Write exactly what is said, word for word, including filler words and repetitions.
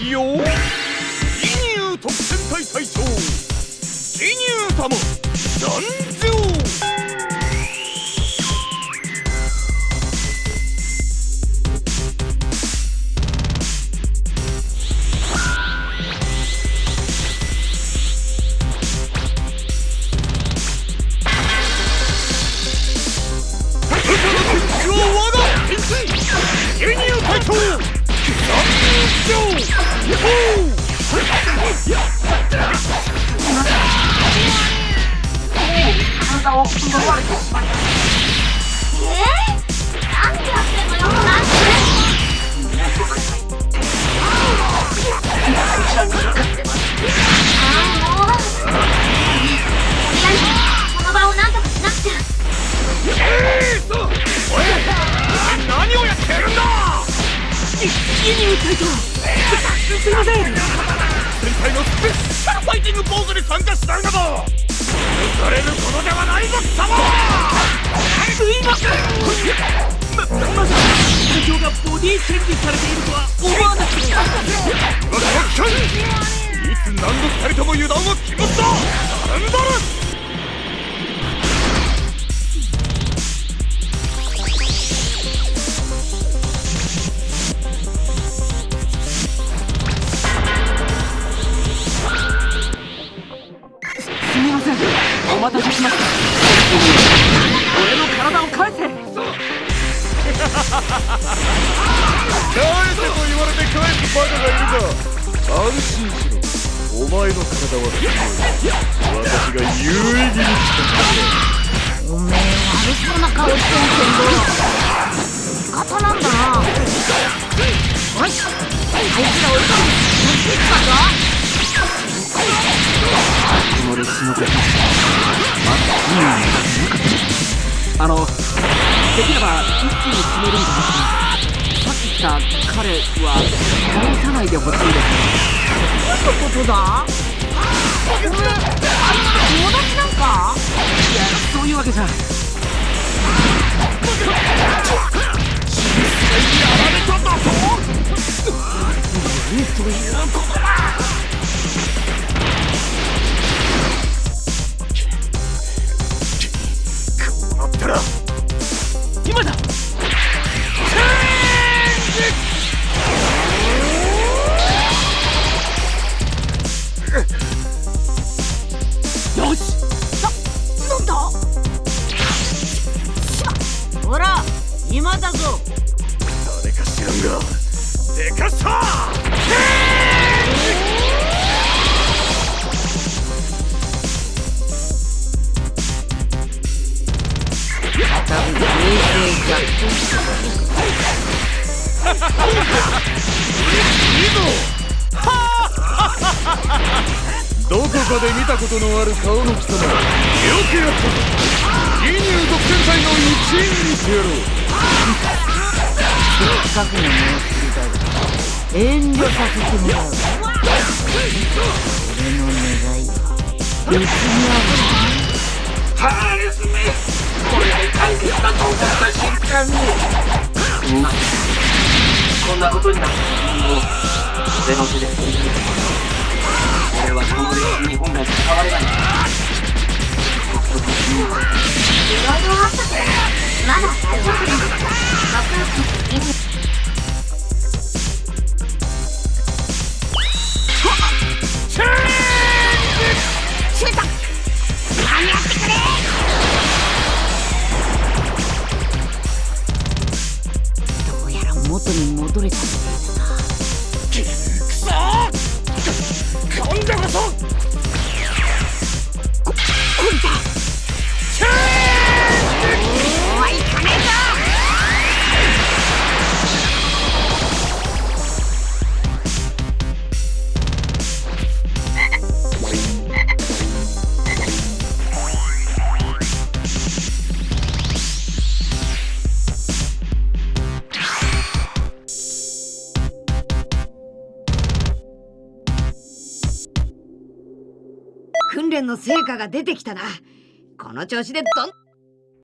いよ。ギニュー特戦隊隊長ギニュー様参上。 体を奪われてしまいました。えー、なんでやってんのよ、なんで。こちらに向かってます。ああ、もうとりあえずこの場をなんとかしなくちゃ。 えーっと、おい、何をやってるんだ。ギニュー隊長、すいません。戦隊のスペシャルファイティングポーズに参加したいなど許されることではないぞ、貴様。すいません。ま、まさか隊長がボディチェンジされているとは思わなくて。今から来い。いつ何度二人とも油断は決まった。なんだろ。お待たせしました。俺の体を返せ。返せと言われて返すバカがいるか。安心しろ。お前の体は強い。私が有意義に使った。 おめえ悪そうな顔してんけど味方なんだな。よし、あいつらを一気に抜いていったぞ。この歴史の時、まだいいのがなかった。 あの、できれば一気に決めるんじゃなくて、さっき来た彼は倒さないでほしいです。 どういうことだ？お前、あいつと友達なんか？ いや、そういうわけじゃ。 やられたんだぞ。なんということだ。今だ。よし。な、なんだ。 しま、ほら、今だぞ。 誰か知らんがでかした。 多分平成逆転したかどこかで見たことのある顔の貴様、よくやったぞ。ギニュー特戦隊の一員にしてやろう。 せっかくの目を知りたいから遠慮させてもらう。俺の願いは別にある。 ハーレスめ、これで解決だと思った瞬間に、うん、こんなことになった自分を手の手で取り組む。俺はこの歴史に本来関われない。いろいろあったけどまだ大丈夫です。シュート、間に合ってくれ。どうやら元に戻れたみたいだな。 くそー。今度こそこ、こいた。チェーン。 おはいかねえぞ。訓練の成果が出てきたな。この調子でどん